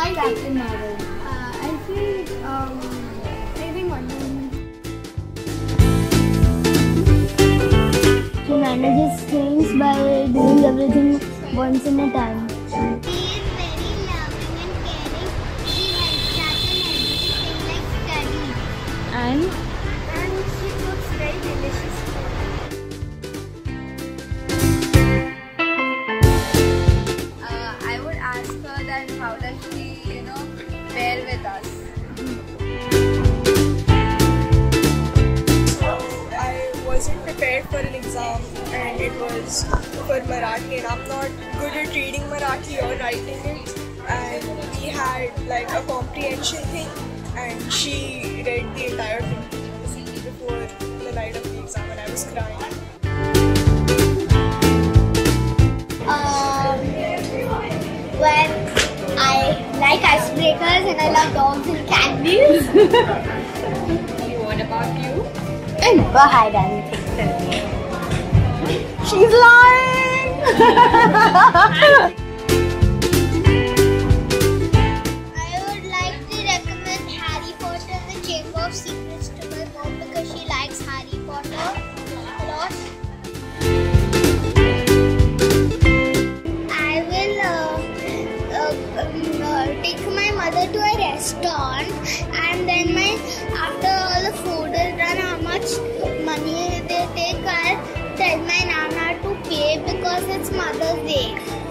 Captain Marvel. I think Wonder Woman. She manages things by doing everything once in a time. She is very loving and caring. She helps us in everything like study. And She cooks very delicious food. I would ask her that how does she, bear with us. I wasn't prepared for an exam and it was for Marathi and I'm not good at reading Marathi or writing it, and we had like a comprehension thing and she read the entire thing before the night of the exam and I was crying. Well, I like icebreakers and I love dogs and candies. What about you? I never had anything till me. She's lying! I would like to recommend Harry Potter and the Chamber of Secrets to my mom because she likes Harry Potter a lot. I will take my mother to a restaurant and then after all the food is done, how much money they take, I'll tell my Nana to pay because it's Mother's Day.